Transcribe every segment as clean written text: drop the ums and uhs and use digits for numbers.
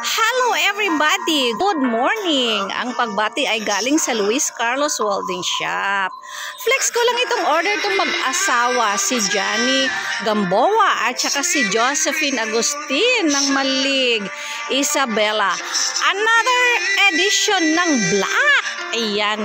Hello everybody! Good morning! Ang pagbati ay galing sa Luis Carlos Welding Shop. Flex ko lang itong order itong mag-asawa, si Johnny Gamboa at saka si Josephine Agustin ng Malig, Isabela. Another edition ng black. Ayan.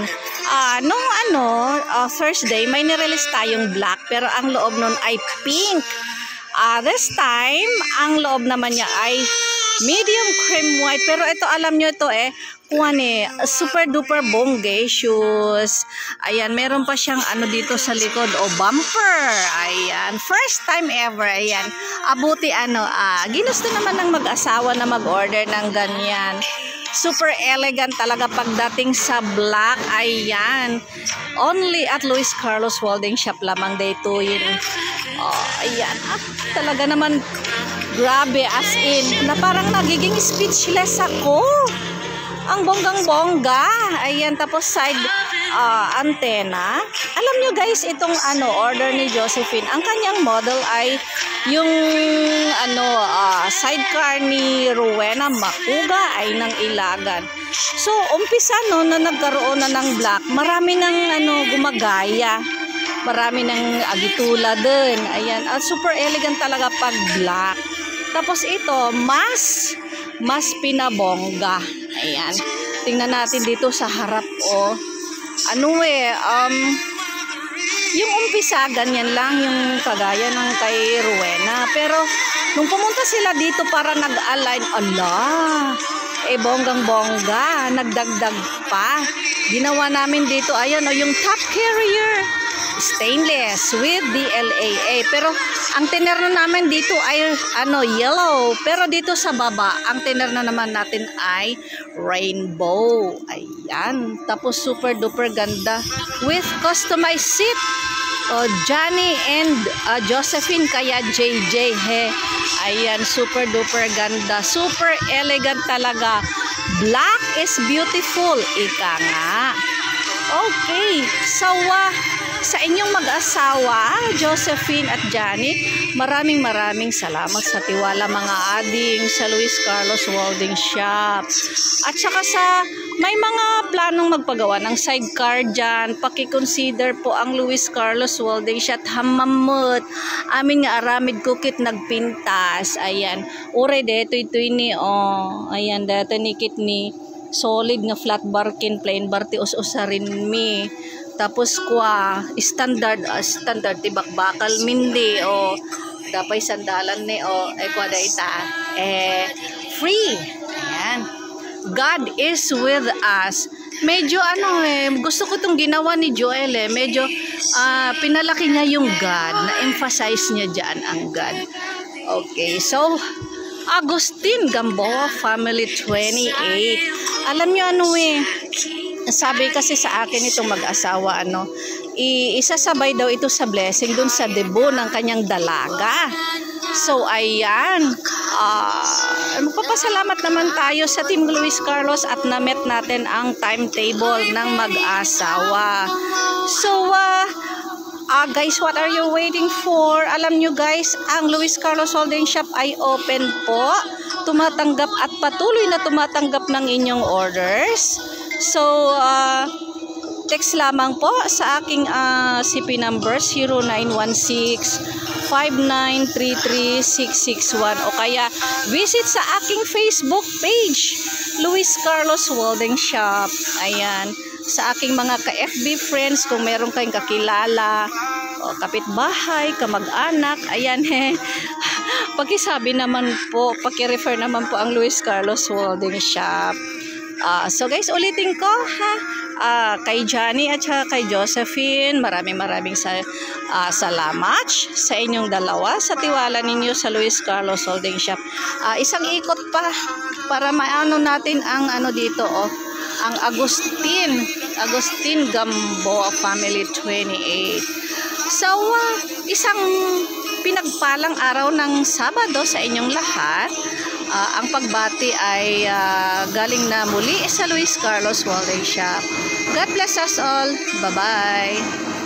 Thursday may nirelease tayong black pero ang loob nun ay pink. This time, ang loob naman niya ay medium cream white. Pero ito, alam nyo ito super duper bongge shoes. Ayan, meron pa siyang dito sa likod bumper. Ayan, first time ever. Ayan, abuti ginusto naman ng mag-asawa na mag-order ng ganyan. Super elegant talaga pagdating sa black. Ayan, only at Luis Carlos Welding Shop lamang dito yun. Ayan, talaga naman grabe, as in, na parang nagiging speechless ako. Ang bonggang-bongga. Ayan, tapos side antenna. Alam nyo guys, itong order ni Josephine, ang kanyang model ay yung sidecar ni Rowena Macuga ay ng Ilagan. So, umpisa na nagkaroon na ng black, marami ng gumagaya. Marami ng agitula din. Ayan, super elegant talaga pag black. Tapos ito, mas pinabongga. Ayan. Tingnan natin dito sa harap yung umpisa ganyan lang yung kagaya ng kay Rowena. Pero nung pumunta sila dito para nag-align, bonggang-bongga, nagdagdag pa. Ginawa namin dito, ayan yung top carrier. Stainless with DLAA. Pero ang tiner na namin dito ay yellow. Pero dito sa baba, ang tiner na naman natin ay rainbow. Ayan. Tapos super duper ganda with customized seat. Johnny and Josephine kaya JJ. Ayan, super duper ganda. Super elegant talaga. Black is beautiful. Ika nga. Okay. Sa inyong mag-asawa, Josephine at Johnny, maraming salamat sa tiwala mga ading sa Luis Carlos Welding Shop. At saka may mga planong magpagawa ng sidecar dyan, pakiconsider po ang Luis Carlos Welding Shop. Hamamot, amin nga aramid kukit nagpintas. Ayan, ure deto ito ni ayan, deto nikit ni solid nga flat bar kin plain bar ti us-usarin mi. Tapos standard tibak bakal mindi dapay sandalan ni kwada ita free. Ayan, God is with us. Medyo gusto ko itong ginawa ni Joel medyo pinalaki niya yung God, na-emphasize niya dyan ang God. Okay, so Agustin Gamboa Family 28. Alam niyo sabi kasi sa akin itong mag-asawa isasabay daw ito sa blessing dun sa debut ng kanyang dalaga. So ayan, magpapasalamat naman tayo sa Team Luis Carlos at na-met natin ang timetable ng mag-asawa. So guys, what are you waiting for? Alam nyo guys, ang Luis Carlos Welding Shop ay open po, tumatanggap at patuloy na tumatanggap ng inyong orders. So, text lamang po sa aking CP number 0916-5933661 o kaya visit sa aking Facebook page, Luis Carlos Welding Shop. Ayan, sa aking mga ka-FB friends, kung meron kayong kakilala o kapitbahay, kamag-anak, ayan pakisabi naman po, pakirefer naman po ang Luis Carlos Welding Shop. So guys, ulitin ko kay Johnny at kay Josephine, maraming salamat sa inyong dalawa sa tiwala ninyo sa Luis Carlos Welding Shop. Isang ikot pa para maano natin ang dito ang Agustin Gamboa Family 28. So isang pinagpalang araw ng Sabado sa inyong lahat. Ang pagbati ay galing na muli sa Luis Carlos Welding Shop. God bless us all. Bye-bye.